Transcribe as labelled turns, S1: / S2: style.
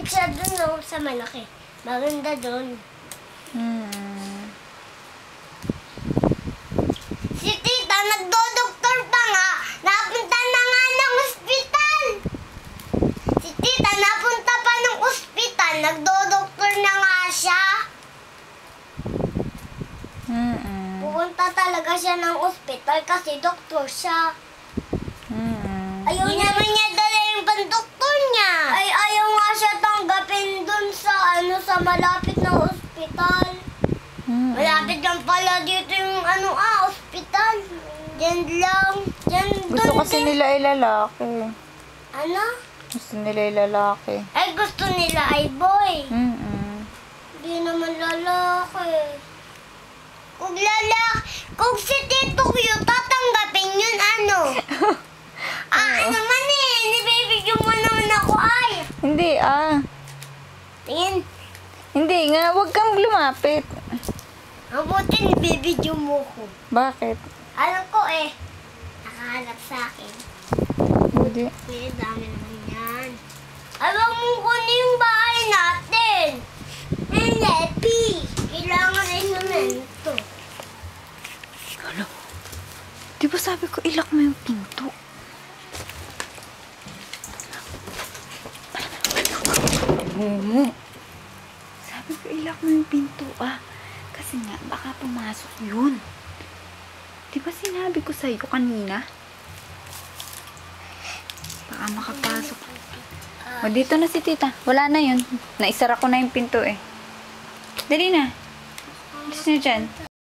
S1: din siya dun, no, sa malaki. Maganda dun. Si tita, nagdo-doktor pa nga. Napunta na nga ng ospital. Si tita, napunta pa ng ospital. Nagdo-doktor na nga siya. Pupunta talaga siya ng ospital kasi doktor siya. Ayaw naman niya dala yung pandoktor niya. Ay, ayaw nga siya tanggapin dun sa, sa malapit na ospital. Malapit lang pala dito yung, ospital. Diyan lang. Diyan,
S2: Gusto kasi nila ay lalaki.
S1: Ano?
S2: Gusto nila ay lalaki.
S1: Ay, gusto nila ay boy. Hindi naman lalaki. Kung si Tito Q, tatanggapin yun, naman nibibigyan mo naman ako, ay.
S2: Hindi,
S1: Tingin.
S2: Hindi nga, huwag kang lumapit.
S1: Mabuti nibibigyan mo ko.
S2: Bakit?
S1: Alam ko nakahanap sa akin.
S2: Hindi.
S1: May dami naman yan. Alam mo kunin yung bahay natin. Hindi, kailangan ay semento.
S2: Ano? Di ba sabi ko ilak mo yung pinto? Sabi ko ilak mo yung pinto, Kasi nga, baka pumasok yun. Di ba sinabi ko sa'yo kanina? Baka makapasok. O, dito na si tita. Wala na yun. Naisara ko na yung pinto Dali na. Alis na dyan.